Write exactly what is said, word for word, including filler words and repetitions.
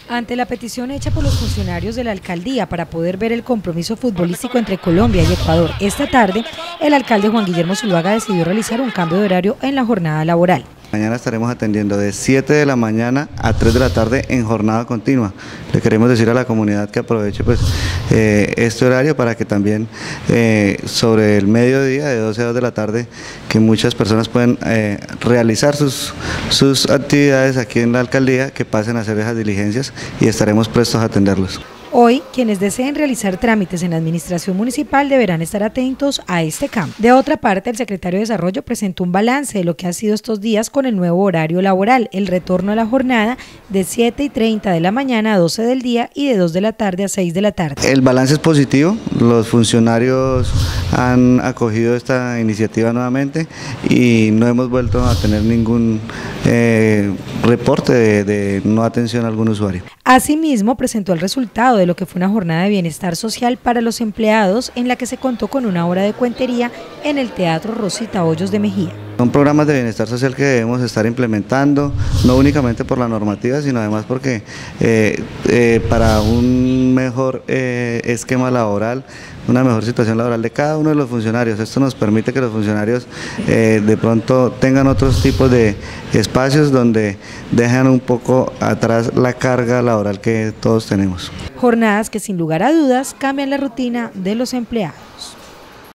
Ante la petición hecha por los funcionarios de la alcaldía para poder ver el compromiso futbolístico entre Colombia y Ecuador esta tarde, el alcalde Juan Guillermo Zuluaga decidió realizar un cambio de horario en la jornada laboral. Mañana estaremos atendiendo de siete de la mañana a tres de la tarde en jornada continua. Le queremos decir a la comunidad que aproveche pues, eh, este horario para que también eh, sobre el mediodía de doce a dos de la tarde que muchas personas pueden eh, realizar sus, sus actividades aquí en la alcaldía, que pasen a hacer esas diligencias y estaremos prestos a atenderlos. Hoy, quienes deseen realizar trámites en la administración municipal deberán estar atentos a este cambio. De otra parte, el secretario de Desarrollo presentó un balance de lo que ha sido estos días con el nuevo horario laboral, el retorno a la jornada de siete y treinta de la mañana a doce del día y de dos de la tarde a seis de la tarde. El balance es positivo, los funcionarios han acogido esta iniciativa nuevamente y no hemos vuelto a tener ningún eh, reporte de, de no atención a algún usuario. Asimismo, presentó el resultado de lo que fue una jornada de bienestar social para los empleados en la que se contó con una hora de cuentería en el Teatro Rosita Hoyos de Mejía. Son programas de bienestar social que debemos estar implementando, no únicamente por la normativa, sino además porque eh, eh, para un mejor eh, esquema laboral, una mejor situación laboral de cada uno de los funcionarios. Esto nos permite que los funcionarios eh, de pronto tengan otros tipos de espacios donde dejan un poco atrás la carga laboral que todos tenemos. Jornadas que sin lugar a dudas cambian la rutina de los empleados.